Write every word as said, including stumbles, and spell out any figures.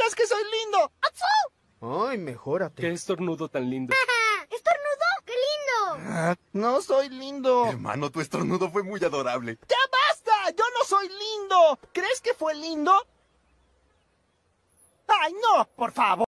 crees que soy lindo? ¡Achú! Ay, mejórate. ¡Qué estornudo tan lindo! ¡Estornudo! ¡Qué lindo! Ah, no soy lindo. Hermano, tu estornudo fue muy adorable. ¡Ya basta! ¡Yo no soy lindo! ¿Crees que fue lindo? ¡Ay, no! ¡Por favor!